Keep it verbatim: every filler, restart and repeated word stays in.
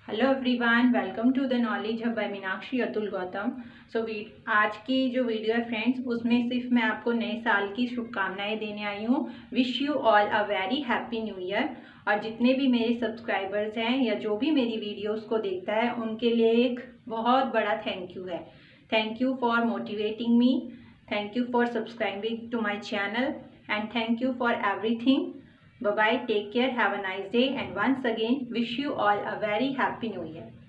Hello everyone, welcome to the knowledge hub by Meenakshi Atul Gautam. So आज की जो वीडियो है फ्रेंड्स, उसमें सिर्फ मैं आपको नए साल की शुभकामनाएं देने आई हूँ। Wish you all a very happy new year. और जितने भी मेरे सब्सक्राइबर्स हैं या जो भी मेरी वीडियोस को देखता है, उनके लिए एक बहुत बड़ा थैंक यू है। Thank you for motivating me, thank you for subscribing to my channel and thank you for everything. Bye bye, take care, have a nice day, and once again wish you all a very happy new year.